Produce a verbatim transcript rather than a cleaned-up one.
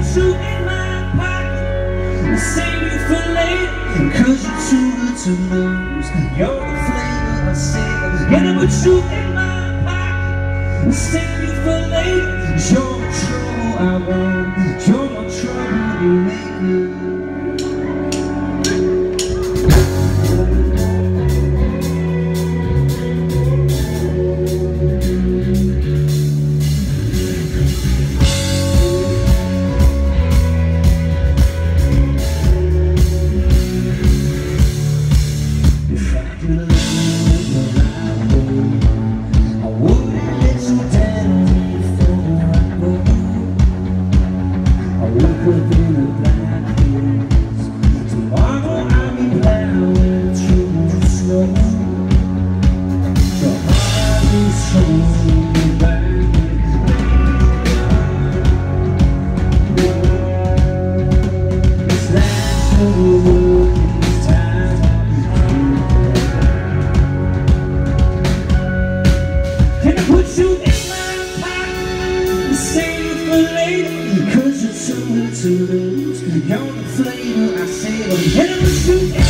put you in my pocket and save you for later, cause you're too good to lose. You're the flavor I savor. Gonna put you in my pocket and save you for later. You're the trouble I want, you're my trouble maker. Cause you're too good to lose. You're the flavor I savor. And it was you.